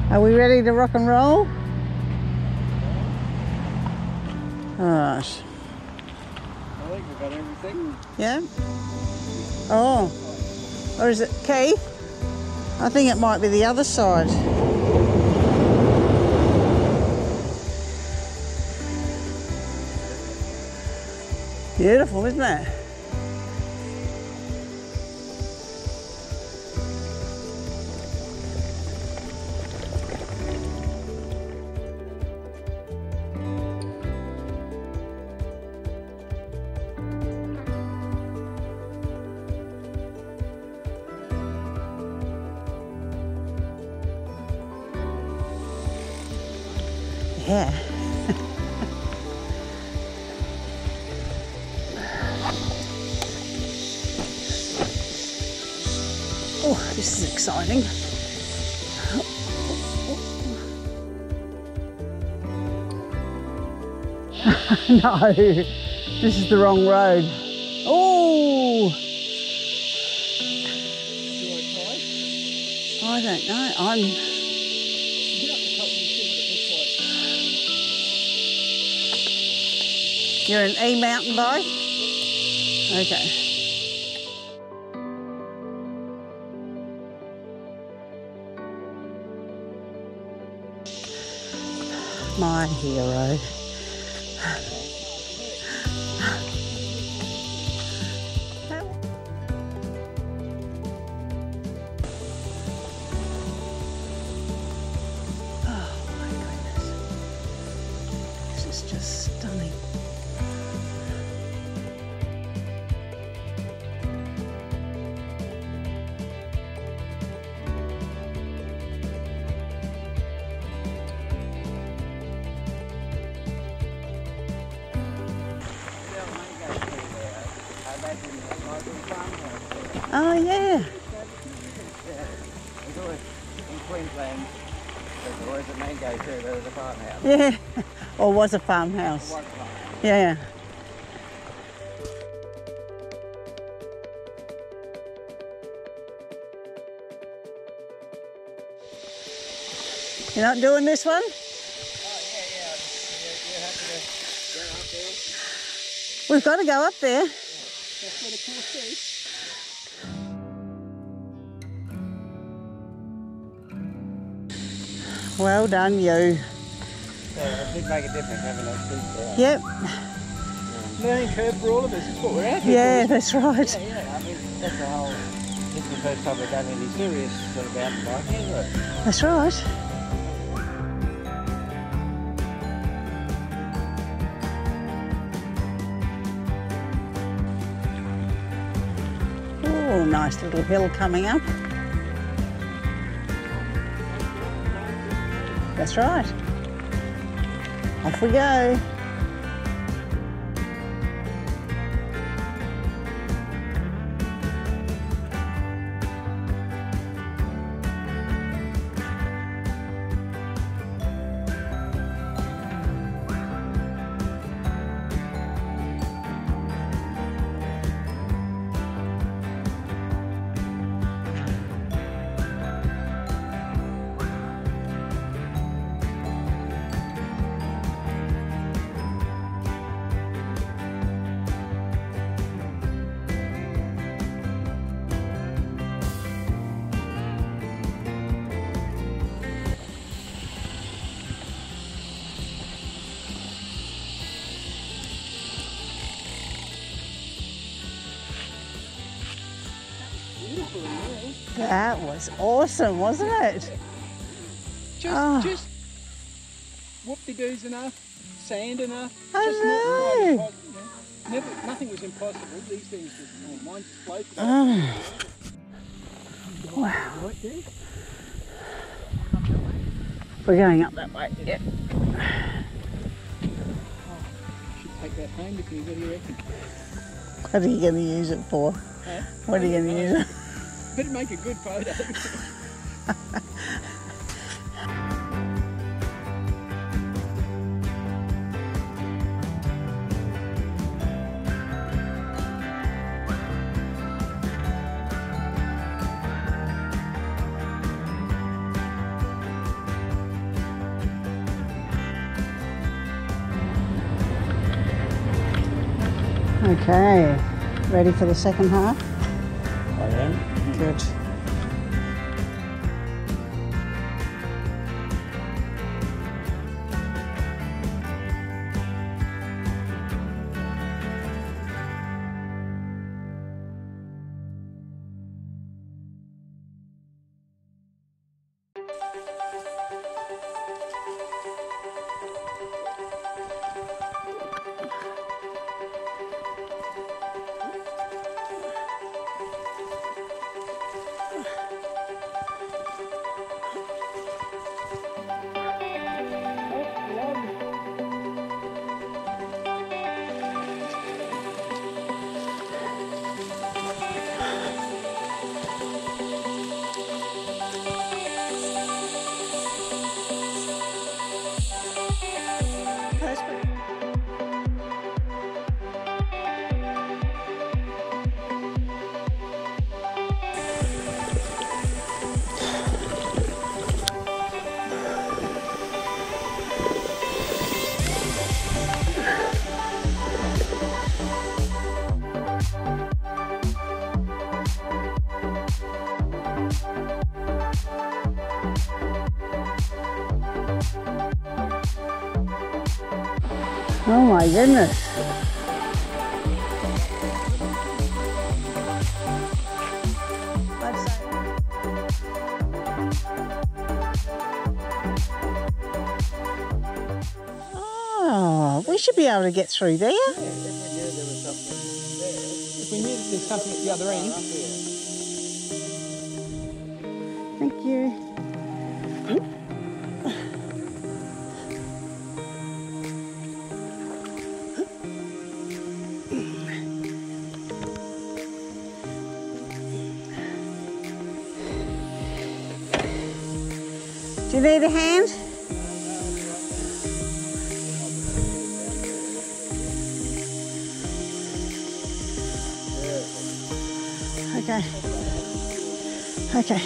Are we ready to rock and roll? Alright. I think we've got everything. Yeah? Oh. Or is it Keith? I think it might be the other side. Beautiful, isn't it? Yeah. Oh, this is exciting. No, this is the wrong road. Oh! You okay? I don't know. I'm... Get up the top and see what it looks like. You're an E mountain bike? Okay. My hero. Oh my goodness. This is just stunning. Oh yeah. There's always, in Queensland, there's always a main gate too, there's a farmhouse. Yeah. Or was a farmhouse. One farm. Yeah. You're not doing this one? Oh yeah. You have to go up there. We've got to go up there. That's where the course is. Well done, you. Yeah, it did make a difference having that seat there. Yep. Learning curve for all of us, that's what we're out here Yeah, for. that's right. Yeah, I mean, that's the whole, this is the first time we've done any serious sort of mountain biking, isn't it? That's right. Oh, nice little hill coming up. That's right. Off we go. That was awesome, wasn't it? Just whoop-de-doos enough, sand enough. I just know. not quite, never, nothing was impossible. These things just, mine just floated. Oh. Wow. Right there. We're going up that way. Yep. Should take that home with me, what do you reckon? What are you going to use it for? Huh? What are you going to use it? Better make a good photo. Okay, ready for the second half? I am. Good. Oh my goodness. Oh, we should be able to get through there. If we knew that there's something at the other end. Thank you. Do you need a hand? Okay. Okay.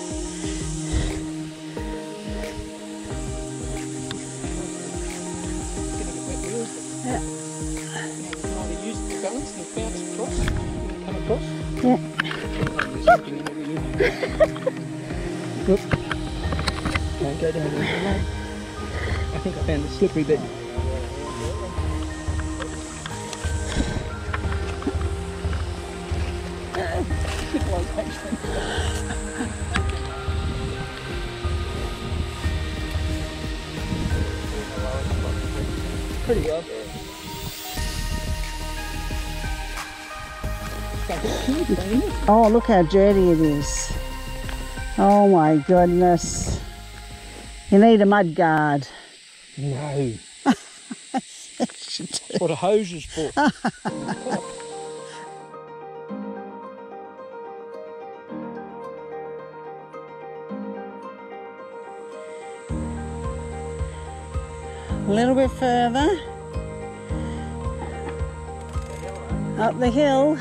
Yeah. Either use the balance and bounce across, come across. Yeah. Whoop. Don't go down there. I think I found the slippery bit. Pretty well. Oh, look how dirty it is. Oh my goodness. You need a mud guard. No. That's what a hose is for. A little bit further. Up the hill.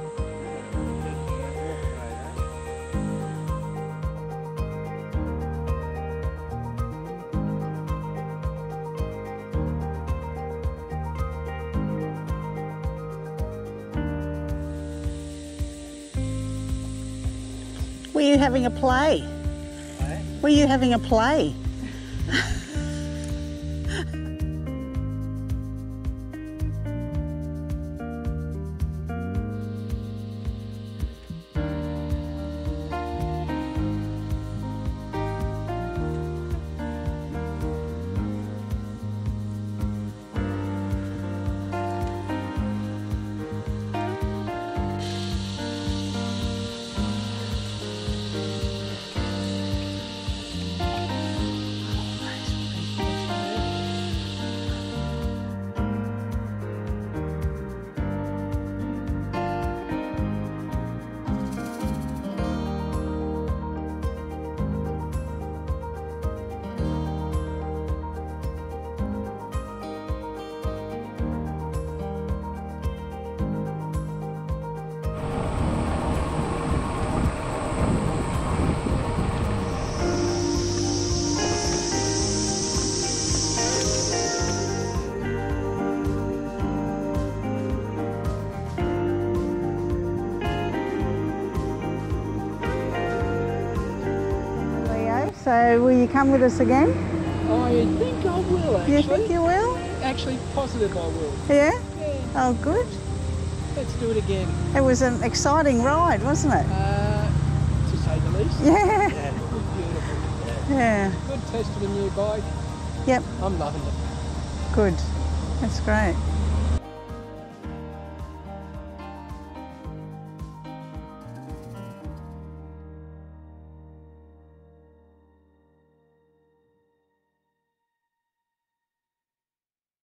Were you having a play? Were you having a play? So will you come with us again? I think I will, actually. You think you will? Actually, positive I will. Yeah? Yeah, Oh, good. let's do it again. It was an exciting ride, wasn't it? To say the least. Yeah. Yeah, it was beautiful. Yeah. Good test of a new bike. Yep. I'm loving it. Good. That's great.